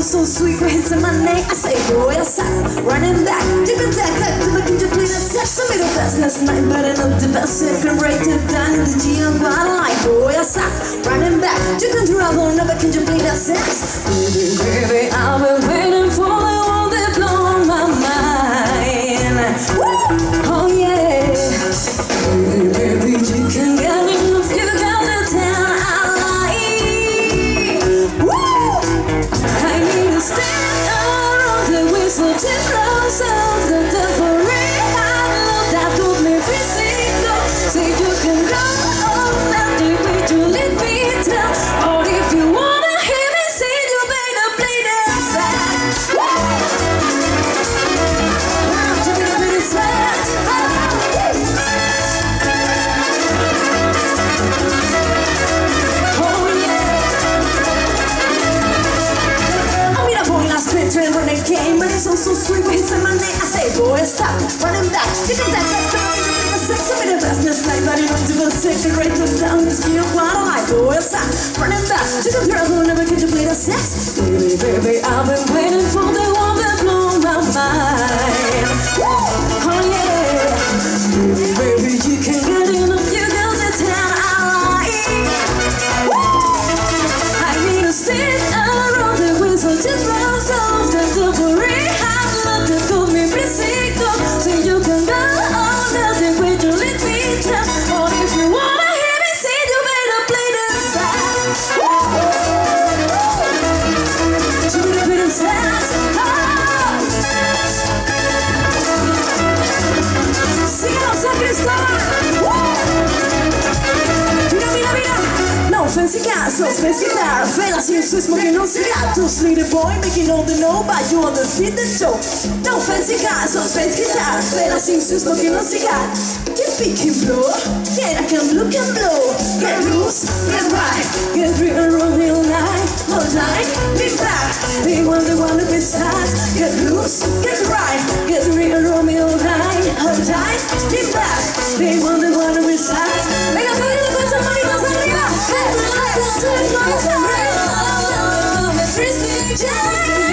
so sweet when it's in my name. I say, boy, I stop, running back, dipping tack, to look into clean and sex. I'm in the best last night, but I know the best second rate to down in the G. I'm quite like, boy, I stop, running back, you can travel, never can you play that sex. Baby, baby, I've been waiting for the one that blow my mind. Woo! Oh yeah. Baby, baby, you can get me if you got the town I like. Woo! I need to stand around the whistle to blow sounds the delivery. I love that told me physical. Say you can go on that deep way to let me down. Or if you wanna hear me say you better play that side. Woo! Now to be a bit of sex. When they came, but it's also sweet when he's in my name. I say, boy, stop, running back. You can take that time to make a sex of me the best this night, but you want to go second rate to down the ski of what I like. Boy, stop, running back. You can travel, never can you play the sex. Baby, baby, I've been waiting for the one that blew my mind. Woo! Oh yeah. Baby, baby, you can get in if you go to town I like. Woo! I need to sit around the whistle to blow. Fancy car, so fancy guitar. Fella seems to smoking no cigar. Too sweet a boy, making all the know, but you on the speed the show. No fancy car, so fancy guitar. Fella seems to smoking no cigar. Get big and blow, get I can look and blow. Get loose, get right, get real Romeo night. Hold tight, be back. They want the one to be sad. Get loose, get right, get real Romeo night. Hold tight, be back. They want the one to be sad. Venga, familia, con esa mano más arriba. Hey!